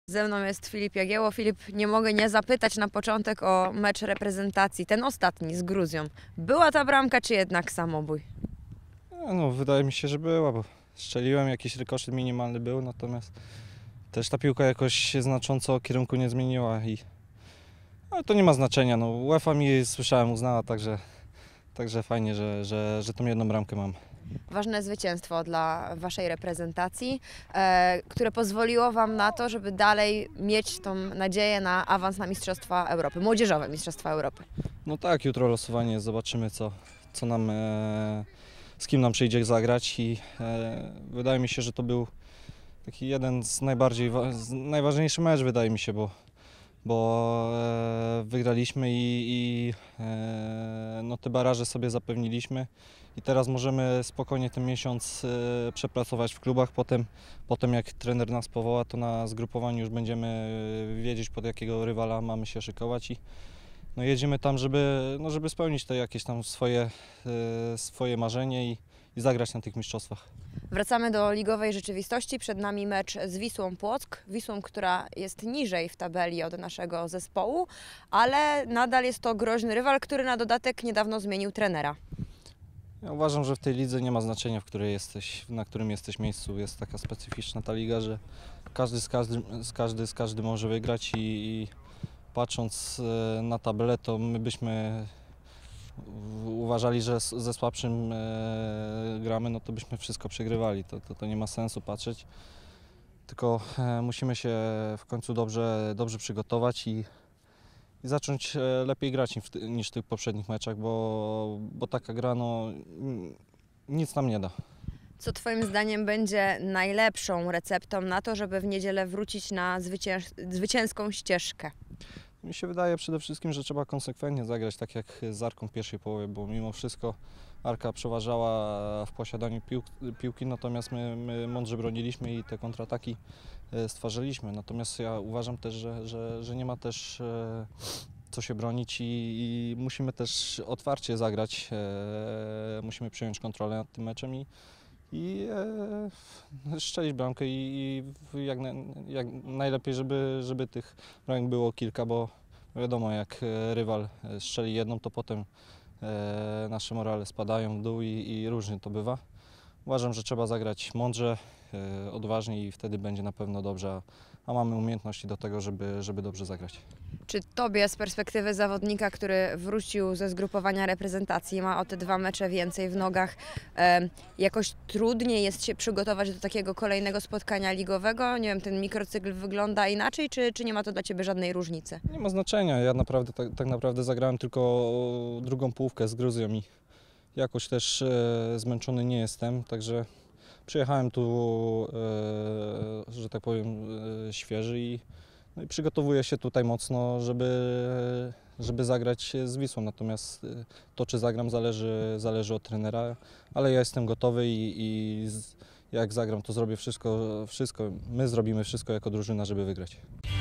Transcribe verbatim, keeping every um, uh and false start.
Ze mną jest Filip Jagiełło. Filip, nie mogę nie zapytać na początek o mecz reprezentacji, ten ostatni z Gruzją. Była ta bramka, czy jednak samobój? No, wydaje mi się, że była, bo strzeliłem, jakiś rykoszet minimalny był, natomiast też ta piłka jakoś znacząco kierunku nie zmieniła i ale to nie ma znaczenia. No, UEFA mi, słyszałem, uznała, także, także fajnie, że, że, że tą jedną bramkę mam. Ważne zwycięstwo dla Waszej reprezentacji, e, które pozwoliło Wam na to, żeby dalej mieć tą nadzieję na awans na Mistrzostwa Europy, młodzieżowe Mistrzostwa Europy. No tak, jutro losowanie jest, zobaczymy co, co nam, e, z kim nam przyjdzie zagrać i e, wydaje mi się, że to był taki jeden z najbardziej, wa- z najważniejszy mecz, wydaje mi się, bo bo e, wygraliśmy i, i e, no, te baraże sobie zapewniliśmy i teraz możemy spokojnie ten miesiąc e, przepracować w klubach. Potem, potem jak trener nas powoła, to na zgrupowaniu już będziemy wiedzieć, pod jakiego rywala mamy się szykować i no, jedziemy tam, żeby, no, żeby spełnić te jakieś tam swoje, e, swoje marzenie i, i zagrać na tych mistrzostwach. Wracamy do ligowej rzeczywistości. Przed nami mecz z Wisłą Płock. Wisłą, która jest niżej w tabeli od naszego zespołu, ale nadal jest to groźny rywal, który na dodatek niedawno zmienił trenera. Ja uważam, że w tej lidze nie ma znaczenia, w której jesteś, na którym jesteś miejscu. Jest taka specyficzna ta liga, że każdy z każdym, z każdy, z każdy może wygrać i, i patrząc e, na tabelę, to my byśmy w- uważali, że z- ze słabszym e, gramy, no to byśmy wszystko przegrywali. To, to, to nie ma sensu patrzeć. Tylko e, musimy się w końcu dobrze, dobrze przygotować i, i zacząć e, lepiej grać niż w, ty- niż w tych poprzednich meczach, bo, bo taka gra no, n- nic nam nie da. Co Twoim zdaniem będzie najlepszą receptą na to, żeby w niedzielę wrócić na zwycięż- zwycięską ścieżkę? Mi się wydaje przede wszystkim, że trzeba konsekwentnie zagrać tak jak z Arką w pierwszej połowie, bo mimo wszystko Arka przeważała w posiadaniu pił, piłki, natomiast my, my mądrze broniliśmy i te kontrataki e, stwarzaliśmy. Natomiast ja uważam też, że, że, że nie ma też e, co się bronić i, i musimy też otwarcie zagrać, e, musimy przejąć kontrolę nad tym meczem i, i e, strzelić bramkę i, i jak, na, jak najlepiej, żeby, żeby tych bramek było kilka, bo wiadomo, jak e, rywal e, strzeli jedną, to potem e, nasze morale spadają w dół i, i różnie to bywa. Uważam, że trzeba zagrać mądrze, e, odważnie i wtedy będzie na pewno dobrze, a, a mamy umiejętności do tego, żeby, żeby dobrze zagrać. Czy Tobie z perspektywy zawodnika, który wrócił ze zgrupowania reprezentacji, ma o te dwa mecze więcej w nogach, e, jakoś trudniej jest się przygotować do takiego kolejnego spotkania ligowego? Nie wiem, ten mikrocykl wygląda inaczej, czy, czy nie ma to dla Ciebie żadnej różnicy? Nie ma znaczenia, ja naprawdę tak, tak naprawdę zagrałem tylko drugą połówkę z Gruzją i jakoś też e, zmęczony nie jestem, także przyjechałem tu, e, że tak powiem, e, świeży i, no i przygotowuję się tutaj mocno, żeby, żeby zagrać z Wisłą. Natomiast e, to, czy zagram, zależy, zależy od trenera, ale ja jestem gotowy i, i z, jak zagram, to zrobię wszystko, wszystko, my zrobimy wszystko jako drużyna, żeby wygrać.